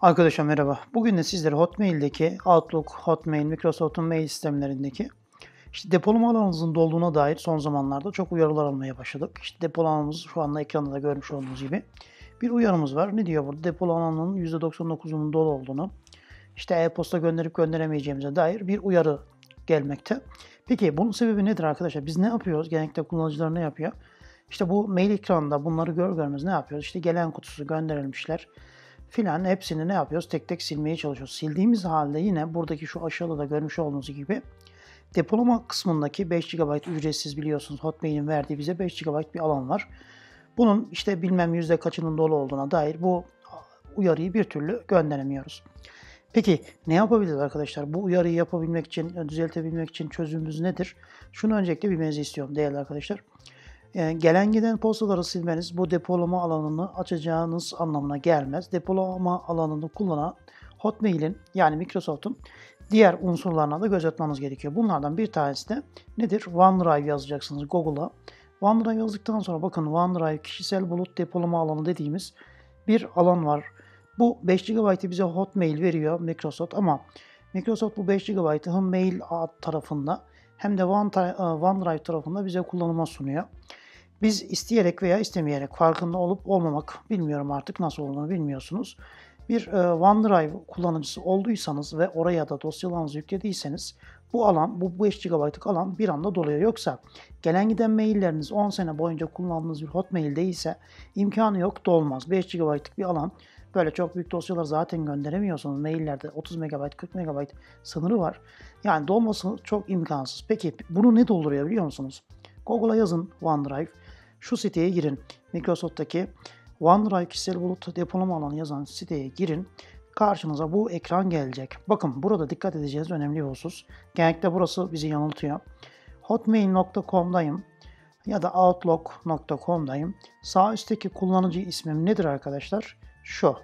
Arkadaşlar merhaba. Bugün de sizlere Hotmail'deki Outlook, Hotmail, Microsoft'un mail sistemlerindeki depolama alanınızın dolduğuna dair son zamanlarda çok uyarılar almaya başladık. Depolamamız şu anda ekranda da görmüş olduğunuz gibi bir uyarımız var. Ne diyor burada? Depolamanın %99'unun dolu olduğunu, e-posta gönderip gönderemeyeceğimize dair bir uyarı gelmekte. Peki bunun sebebi nedir arkadaşlar? Biz ne yapıyoruz? Genellikle kullanıcılar ne yapıyor? Bu mail ekranında bunları görmez ne yapıyoruz? Gelen kutusu gönderilmişler filan hepsini ne yapıyoruz? Tek tek silmeye çalışıyoruz. Sildiğimiz halde yine buradaki şu aşağıda da görmüş olduğunuz gibi depolama kısmındaki 5 GB ücretsiz biliyorsunuz Hotmail'in verdiği bize 5 GB bir alan var. Bunun bilmem yüzde kaçının dolu olduğuna dair bu uyarıyı bir türlü gönderemiyoruz. Peki ne yapabiliriz arkadaşlar? Bu uyarıyı yapabilmek için, düzeltebilmek için çözümümüz nedir? Şunu öncelikle bilmenizi istiyorum değerli arkadaşlar. Gelen giden postaları silmeniz bu depolama alanını açacağınız anlamına gelmez. Depolama alanını kullanan Hotmail'in yani Microsoft'un diğer unsurlarına da göz atmanız gerekiyor. Bunlardan bir tanesi de nedir? OneDrive yazacaksınız Google'a. OneDrive yazdıktan sonra bakın OneDrive kişisel bulut depolama alanı dediğimiz bir alan var. Bu 5 GB'ı bize Hotmail veriyor Microsoft ama Microsoft bu 5 GB'ı hem mail tarafında hem de OneDrive tarafında bize kullanıma sunuyor. Biz isteyerek veya istemeyerek farkında olup olmamak bilmiyorum artık nasıl olduğunu bilmiyorsunuz. Bir OneDrive kullanıcısı olduysanız ve oraya da dosyalarınızı yüklediyseniz bu alan, bu 5 GB'lık alan bir anda doluyor. Yoksa gelen giden mailleriniz 10 sene boyunca kullandığınız bir Hotmail değilse imkanı yok dolmaz. 5 GB'lık bir alan böyle çok büyük dosyalar zaten gönderemiyorsunuz. Maillerde 30 MB, 40 MB sınırı var. Yani dolması çok imkansız. Peki bunu ne dolduruyor biliyor musunuz? Google'a yazın OneDrive. Şu siteye girin. Microsoft'taki OneDrive kişisel bulut depolama alanı yazan siteye girin. Karşınıza bu ekran gelecek. Bakın burada dikkat edeceğiniz önemli bir husus. Genellikle burası bizi yanıltıyor. Hotmail.com'dayım ya da Outlook.com'dayım. Sağ üstteki kullanıcı ismim nedir arkadaşlar? Şu.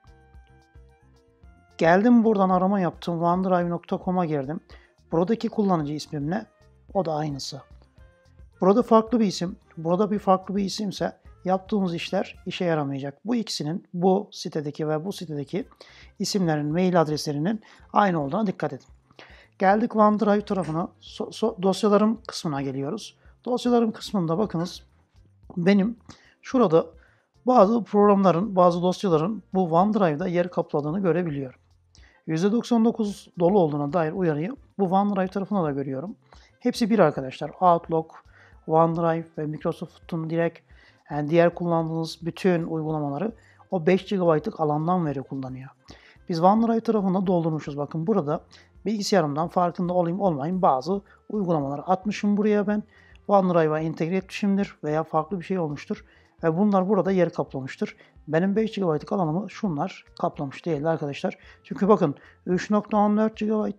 Geldim buradan arama yaptım. OneDrive.com'a girdim. Buradaki kullanıcı ismim ne? O da aynısı. Burada farklı bir isim, burada bir farklı bir isimse yaptığımız işler işe yaramayacak. Bu ikisinin bu sitedeki ve bu sitedeki isimlerin, mail adreslerinin aynı olduğuna dikkat edin. Geldik OneDrive tarafına, dosyalarım kısmına geliyoruz. Dosyalarım kısmında bakınız benim şurada bazı programların, bazı dosyaların bu OneDrive'da yer kapladığını görebiliyorum. %99 dolu olduğuna dair uyarıyı bu OneDrive tarafına da görüyorum. Hepsi bir arkadaşlar. Outlook, OneDrive ve Microsoft'un direkt yani diğer kullandığınız bütün uygulamaları o 5 GB'lık alandan veri kullanıyor. Biz OneDrive tarafında doldurmuşuz. Bakın burada bilgisayarımdan farkında olayım olmayayım bazı uygulamaları atmışım buraya ben. OneDrive'a entegre etmişimdir veya farklı bir şey olmuştur. Ve bunlar burada yer kaplamıştır. Benim 5 GB'lık alanımı şunlar kaplamış değil arkadaşlar. Çünkü bakın 3.14 GB,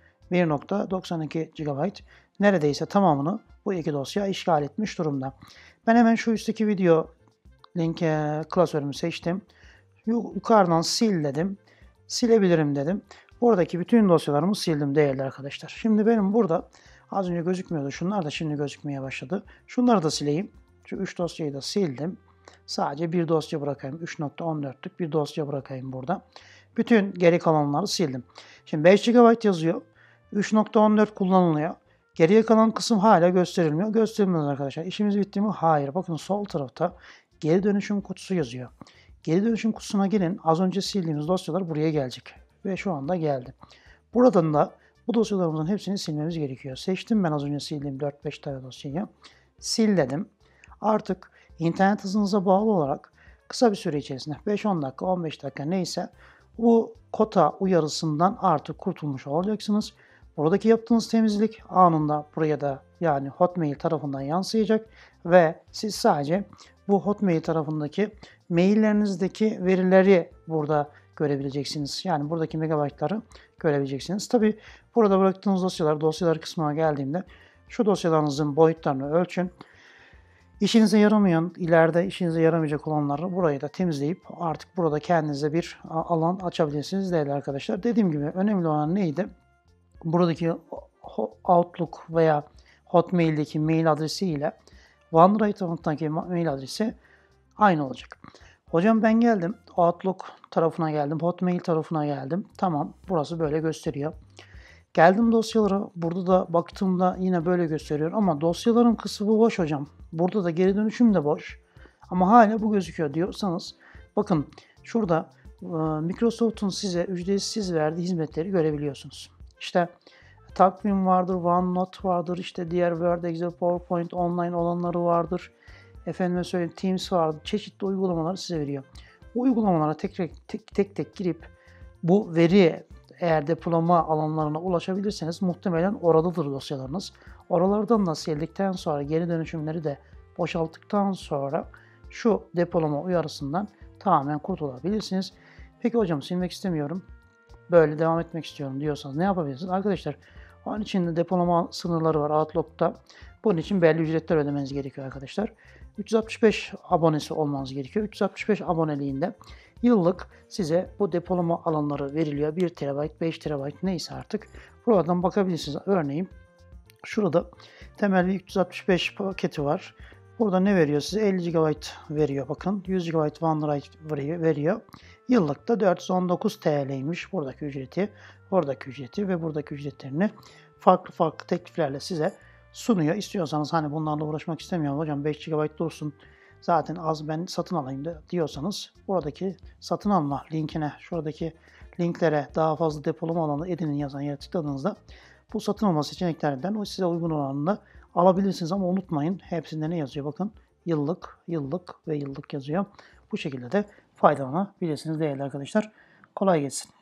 1.92 GB neredeyse tamamını bu iki dosya işgal etmiş durumda. Ben hemen şu üstteki video klasörümü seçtim. Yukarıdan sil dedim. Silebilirim dedim. Buradaki bütün dosyalarımı sildim değerli arkadaşlar. Şimdi benim burada az önce gözükmüyordu. Şunlar da şimdi gözükmeye başladı. Şunları da sileyim. Şu 3 dosyayı da sildim. Sadece bir dosya bırakayım. 3.14'lük bir dosya bırakayım burada. Bütün geri kalanları sildim. Şimdi 5 GB yazıyor. 3.14 kullanılıyor. Geriye kalan kısım hala gösterilmiyor. Gösterilmez arkadaşlar. İşimiz bitti mi? Hayır. Bakın sol tarafta geri dönüşüm kutusu yazıyor. Geri dönüşüm kutusuna gelin. Az önce sildiğimiz dosyalar buraya gelecek. Ve şu anda geldi. Buradan da bu dosyalarımızın hepsini silmemiz gerekiyor. Seçtim ben az önce sildiğim 4-5 tane dosyayı. Sil dedim. Artık internet hızınıza bağlı olarak kısa bir süre içerisinde 5-10 dakika, 15 dakika neyse bu kota uyarısından artık kurtulmuş olacaksınız. Buradaki yaptığınız temizlik anında buraya da yani Hotmail tarafından yansıyacak ve siz sadece bu Hotmail tarafındaki maillerinizdeki verileri burada görebileceksiniz. Yani buradaki megabaytları görebileceksiniz. Tabi burada bıraktığınız dosyalar kısmına geldiğimde şu dosyalarınızın boyutlarını ölçün. İşinize yaramayan, ileride işinize yaramayacak olanları burayı da temizleyip artık burada kendinize bir alan açabilirsiniz değerli arkadaşlar. Dediğim gibi önemli olan neydi? Buradaki Outlook veya Hotmail'deki mail adresi ile OneDrive tarafındaki mail adresi aynı olacak. Hocam ben geldim. Outlook tarafına geldim. Hotmail tarafına geldim. Tamam. Burası böyle gösteriyor. Geldim dosyalara. Burada da baktığımda yine böyle gösteriyor. Ama dosyaların kısmı boş hocam. Burada da geri dönüşüm de boş. Ama hala bu gözüküyor diyorsanız. Bakın şurada Microsoft'un size ücretsiz verdiği hizmetleri görebiliyorsunuz. İşte takvim vardır, OneNote vardır, işte diğer Word, Excel, PowerPoint online olanları vardır. Efendime söyleyeyim Teams vardır. Çeşitli uygulamaları size veriyor. Bu uygulamalara tek tek girip bu veri eğer depolama alanlarına ulaşabilirseniz muhtemelen oradadır dosyalarınız. Oralardan da sildikten sonra geri dönüşümleri de boşalttıktan sonra şu depolama uyarısından tamamen kurtulabilirsiniz. Peki hocam silmek istemiyorum, böyle devam etmek istiyorum diyorsanız ne yapabilirsiniz? Arkadaşlar onun için de depolama sınırları var Outlook'ta. Bunun için belli ücretler ödemeniz gerekiyor arkadaşlar. 365 abonesi olmanız gerekiyor. 365 aboneliğinde yıllık size bu depolama alanları veriliyor. 1 TB, 5 TB neyse artık. Buradan bakabilirsiniz. Örneğin şurada temel bir 365 paketi var. Burada ne veriyor size? 50 GB veriyor bakın. 100 GB OneDrive veriyor. Yıllık da 419 TL'ymiş buradaki ücreti. Buradaki ücreti ve buradaki ücretlerini farklı tekliflerle size sunuyor. İstiyorsanız hani bunlarla uğraşmak istemiyorum hocam 5 GB dursun zaten az ben satın alayım da diyorsanız buradaki satın alma linkine, şuradaki linklere daha fazla depolama alanı edinin yazan yere tıkladığınızda bu satın alma seçeneklerinden o size uygun olanını alabilirsiniz ama unutmayın hepsinde ne yazıyor bakın yıllık ve yıllık yazıyor. Bu şekilde de faydalanabilirsiniz değerli arkadaşlar. Kolay gelsin.